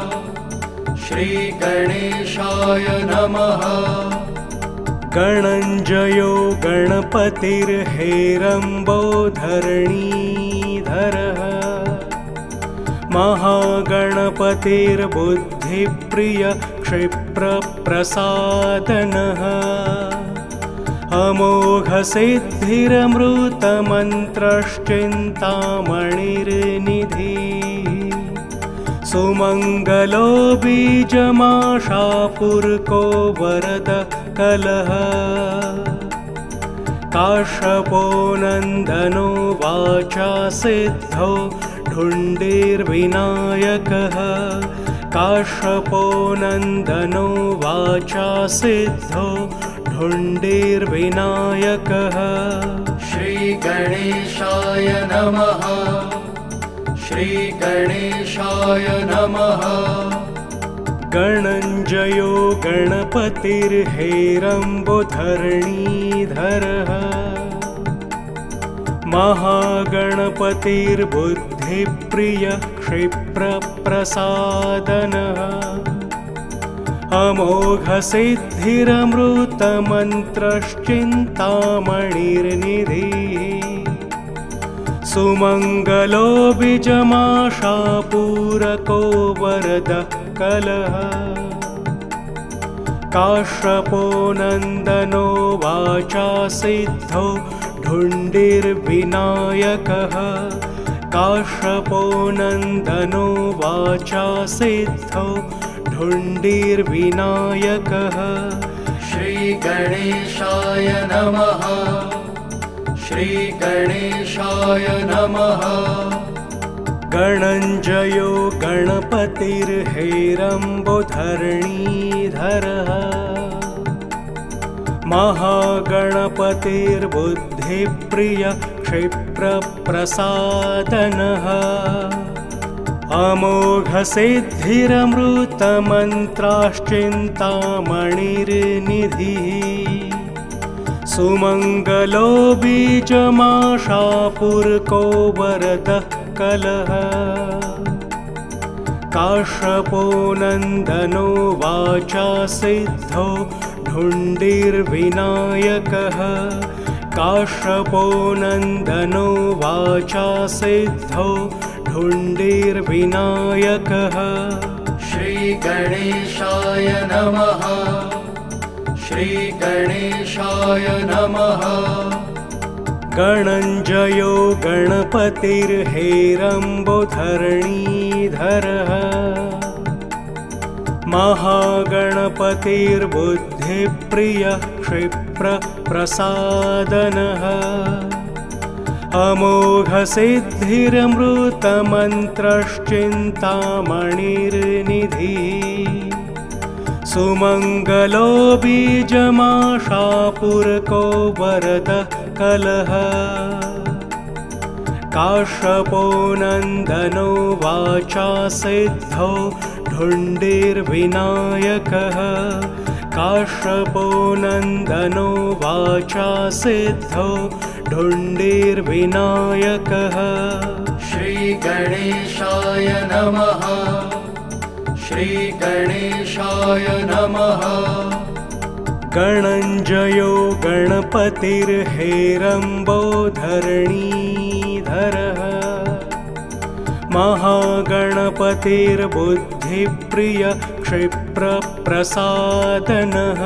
श्रीगणेशाय नमः गणञ्जयो गणपतिर्हेरम्बो धरणीधरः महागणपतिर्बुद्धिप्रिय क्षिप्रप्रसादनः अमोघसिद्धिरमृतमन्त्रश्चिन्तामणिर्निधिः सुमङ्गलो बीजमाशापुरको वरद कलः काश्यपो नन्दनो वाचा सिद्धौ ढुण्डिर्विनायकः काश्यपो नन्दनो वाचा सिद्धौ ढुण्डिर्विनायकः श्रीगणेशाय नमः श्रीगणेशाय नमः गणञ्जयो गणपतिर्हेरम्बो धरणीधरः महागणपतिर्बुद्धिप्रिय क्षिप्रप्रसादनः अमोघसिद्धिरमृतमन्त्रश्चिन्तामणिर्निधिः सुमङ्गलो बीजमाशापूरको वरद कलः काश्यपो नन्दनो वाचा सिद्धौ ढुण्डिर्विनायकः काश्यपो नन्दनो वाचा सिद्धौ ढुण्डिर्विनायकः श्रीगणेशाय नमः श्रीगणेशाय नमः गणञ्जयो गणपतिर्हेरम्बो धरणीधरः महागणपतिर्बुद्धिप्रिय क्षिप्रप्रसादनः अमोघसिद्धिरमृतमन्त्राश्चिन्तामणिर्निधिः सुमङ्गलो बीजमाशापुरको वरद कलः काश्यपो नन्दनो वाचा सिद्धौ ढुण्डिर्विनायकः काश्यपो नन्दनो वाचा सिद्धौ ढुण्डिर्विनायकः श्रीगणेशाय नमः श्रीगणेशाय नमः गणञ्जयो गणपतिर्हेरम्बो धरणीधरः महागणपतिर्बुद्धिप्रिय क्षिप्रप्रसादनः अमोघसिद्धिरमृतमन्त्रश्चिन्तामणिर्निधिः सुमङ्गलो बीजमाशापुरको वरद कलः काश्यपो नन्दनो वाचा सिद्धौ ढुण्डिर्विनायकः काश्यपो नन्दनो वाचा सिद्धौ ढुण्डिर्विनायकः श्रीगणेशाय नमः श्रीगणेशाय नमः गणञ्जयो गणपतिर्हेरम्बो धरणीधरः महागणपतिर्बुद्धिप्रिय क्षिप्रप्रसादनः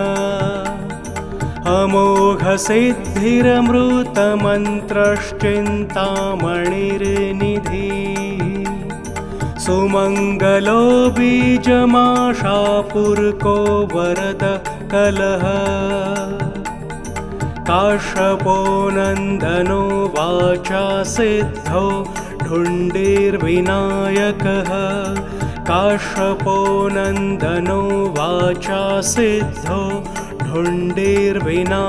अमोघसिद्धिरमृतमन्त्रश्चिन्तामणिर्निधिः सुमङ्गलो बीजमाशापुरको वरद कलः काश्यपो नन्दनो वाचा सिद्धौ ढुण्डिर्विनायकः काश्यपो नन्दनो वाचा सिद्धौ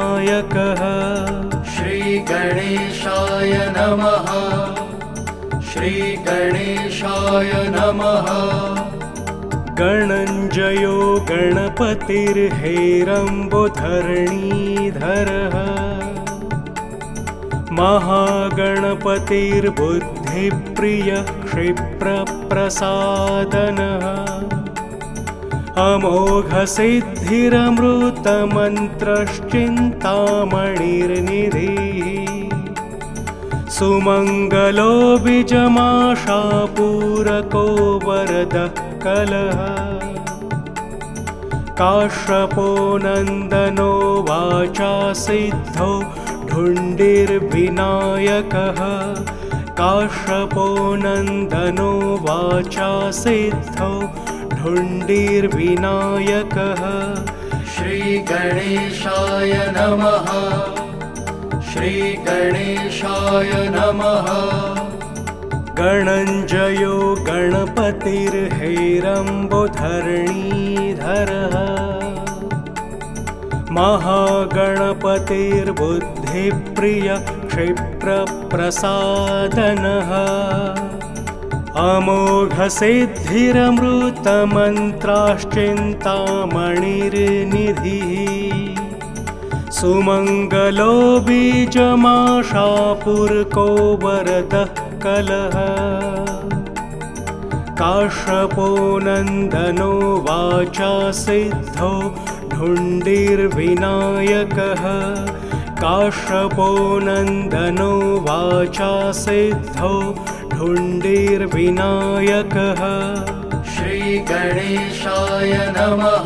ढुण्डिर्विनायकः श्रीगणेशाय नमः श्रीगणेशाय नमः। गणञ्जयो गणपतिर्हेरम्बोधरणीधरः महागणपतिर्बुद्धिप्रियः क्षिप्रप्रसादनः अमोघसिद्धिरमृतमन्त्रश्चिन्तामणिर्निधिः सुमङ्गलो बीजमाशापूरको वरदः कलः काश्यपो नन्दनो वाचा सिद्धो ढुण्डिर्विनायकः काश्यपो नन्दनो वाचा सिद्धो ढुण्डिर्विनायकः। श्रीगणेशाय नमः। श्रीगणेशाय नमः। गणञ्जयो गणपतिर्हेरम्बोधरणीधरः महागणपतिर्बुद्धिप्रियः क्षिप्रप्रसादनः अमोघसिद्धिरमृतमन्त्राश्चिन्तामणिर्निधिः सुमङ्गलो बीजमाशापूरको वरदः कलः काश्यपो नन्दनो वाचा सिद्धो ढुण्डिर्विनायकः काश्यपो नन्दनो वाचा सिद्धो ढुण्डिर्विनायकः। श्रीगणेशाय नमः।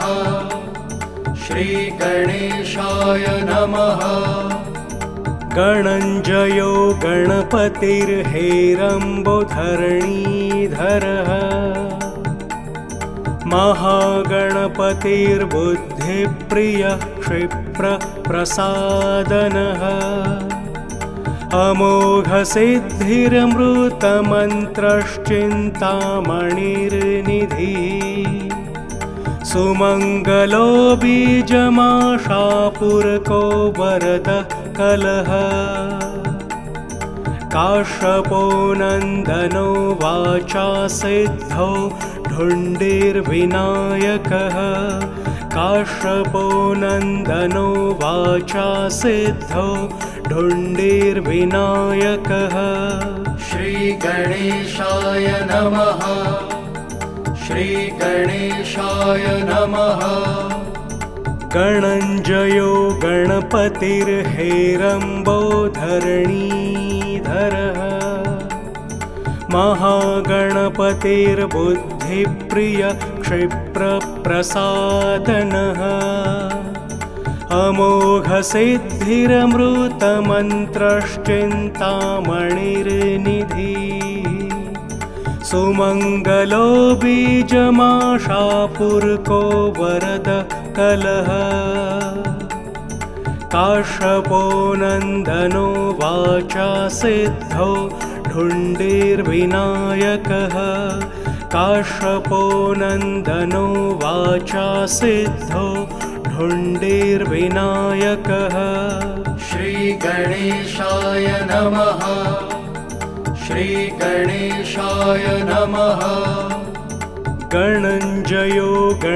श्रीगणेशाय नमः। गणञ्जयो गणपतिर्हेरम्बोधरणीधरः महागणपतिर्बुद्धिप्रियः क्षिप्रप्रसादनः अमोघसिद्धिरमृतमन्त्रश्चिन्तामणिर्निधिः सुमङ्गलो बीजमाशापूरको वरदः कलः काश्यपो नन्दनो वाचा सिद्धो ढुण्डिर्विनायकः काश्यपो नन्दनो वाचा सिद्धो ढुण्डिर्विनायकः। श्रीगणेशाय नमः। श्रीगणेशाय नमः। गणञ्जयो गणपतिर्हेरम्बोधरणीधरः महागणपतिर्बुद्धिप्रियः क्षिप्रप्रसादनः अमोघसिद्धिरमृतमन्त्रश्चिन्तामणिर्निधिः सुमङ्गलो बीजमाशापूरको वरदः कलः काश्यपो नन्दनो वाचा सिद्धो ढुण्डिर्विनायकः काश्यपो नन्दनो वाचा सिद्धो ढुण्डिर्विनायकः। श्रीगणेशाय नमः। श्रीगणेशाय नमः। गणञ्जयो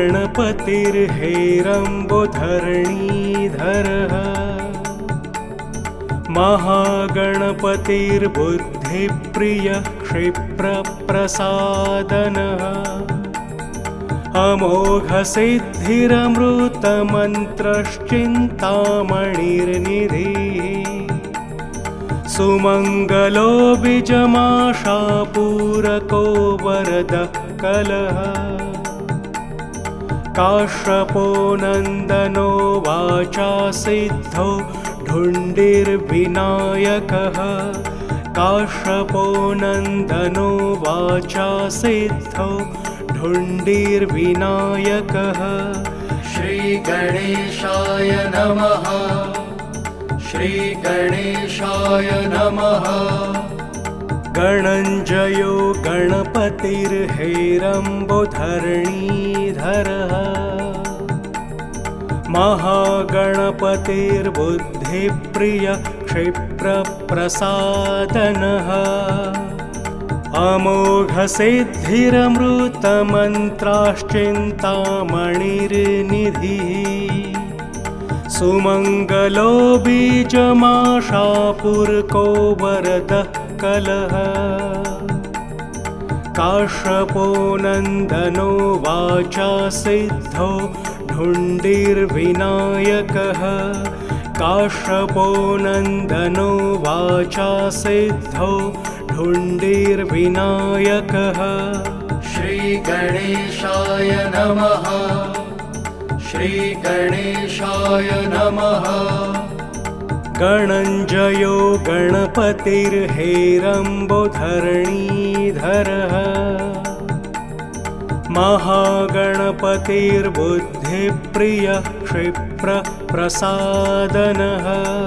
गणपतिर्हेरम्बोधरणीधरः महागणपतिर्बुद्धिप्रियः क्षिप्रप्रसादनः अमोघसिद्धिरमृतमन्त्रश्चिन्तामणिर्निधिः सुमङ्गलो बीजमाशापूरको वरदः कलः काश्यपो नन्दनो वाचा सिद्धो ढुण्डिर्विनायकः काश्यपो नन्दनो वाचा सिद्धो ढुण्डिर्विनायकः। श्रीगणेशाय नमः। श्रीगणेशाय नमः। गणञ्जयो गणपतिर्हेरम्बोधरणीधरः महागणपतिर्बुद्धिप्रियः क्षिप्रप्रसादनः अमोघसिद्धिरमृतमन्त्राश्चिन्तामणिर्निधिः सुमङ्गलो बीजमाशापुरको वरदः कलः काश्यपो नन्दनो वाचा सिद्धो ढुण्डिर्विनायकः काश्यपो नन्दनो वाचा सिद्धो ढुण्डिर्विनायकः श्रीगणेशाय नमः श्रीगणेशाय नमः गणञ्जयो गणपतिर्हेरम्बोधरणीधरः महागणपतिर्बुद्धिप्रियः क्षिप्रप्रसादनः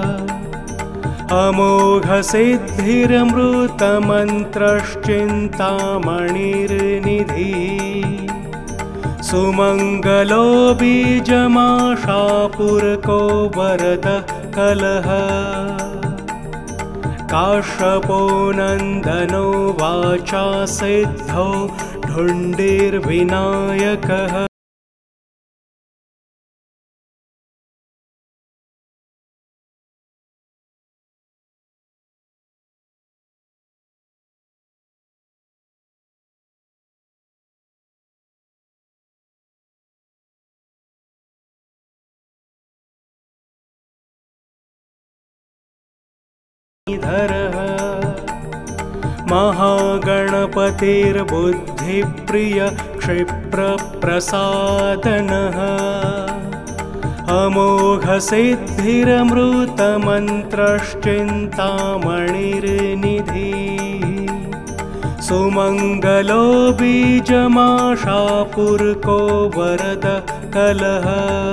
अमोघसिद्धिरमृतमन्त्रश्चिन्तामणिर्निधिः सुमङ्गलो बीजमाशापुरको वरदः कलः काश्यपो नन्दनो वाचा सिद्धो ढुण्डिर्विनायकः महागणपतिर्बुद्धिप्रियः क्षिप्रप्रसादनः अमोघसिद्धिरमृतमन्त्रश्चिन्तामणिर्निधिः सुमङ्गलो बीजमाशापुरको वरदः कलः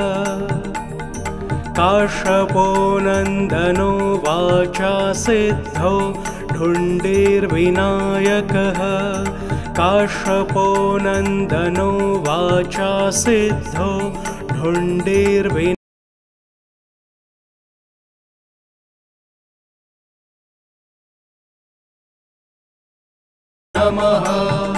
काश्यपो नन्दनो वाचा सिद्धो ढुण्डिर्विनायकः काश्यपो नन्दनो वाचा सिद्धो ढुण्डिर्विनायकः नमः